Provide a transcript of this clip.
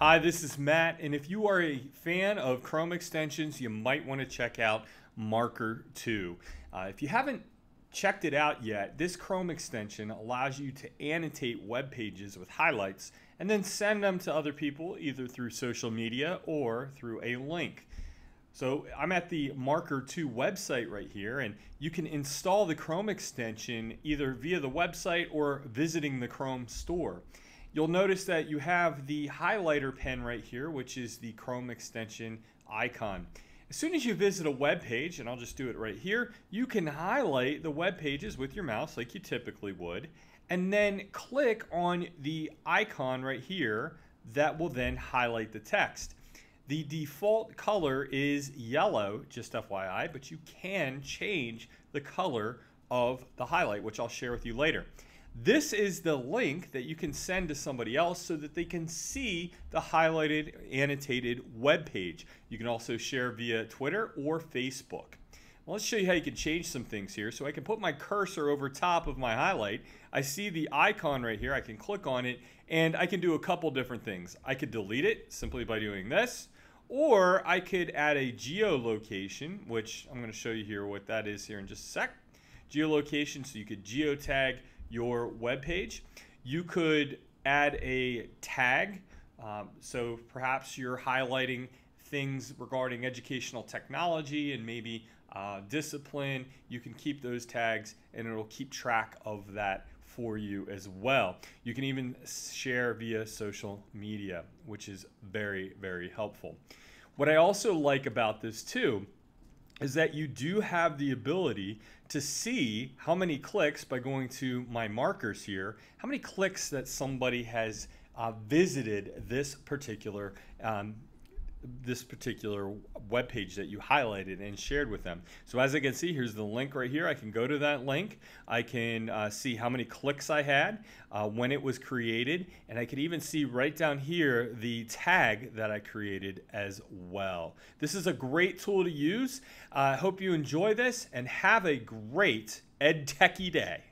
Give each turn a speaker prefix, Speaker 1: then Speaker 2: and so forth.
Speaker 1: Hi, this is Matt, and if you are a fan of Chrome extensions, you might want to check out Marker.to. If you haven't checked it out yet, this Chrome extension allows you to annotate web pages with highlights and then send them to other people either through social media or through a link. So I'm at the Marker.to website right here, and you can install the Chrome extension either via the website or visiting the Chrome store. You'll notice that you have the highlighter pen right here, which is the Chrome extension icon. As soon as you visit a web page, and I'll just do it right here, you can highlight the web pages with your mouse like you typically would, and then click on the icon right here that will then highlight the text. The default color is yellow, just FYI, but you can change the color of the highlight, which I'll share with you later. This is the link that you can send to somebody else so that they can see the highlighted, annotated web page. You can also share via Twitter or Facebook. Well, let's show you how you can change some things here. So I can put my cursor over top of my highlight. I see the icon right here. I can click on it, and I can do a couple different things. I could delete it simply by doing this, or I could add a geolocation, which I'm going to show you here what that is here in just a sec. Geolocation, so you could geotag your web page. You could add a tag, so perhaps you're highlighting things regarding educational technology and maybe discipline. You can keep those tags and it'll keep track of that for you as well. You can even share via social media, which is very, very helpful. What I also like about this too is that you do have the ability to see how many clicks by going to my markers here, how many clicks that somebody has visited this particular web page that you highlighted and shared with them. So as I can see, here's the link right here. I can go to that link. I can see how many clicks I had, when it was created, and I can even see right down here the tag that I created as well. This is a great tool to use. I hope you enjoy this and have a great EdTechie day.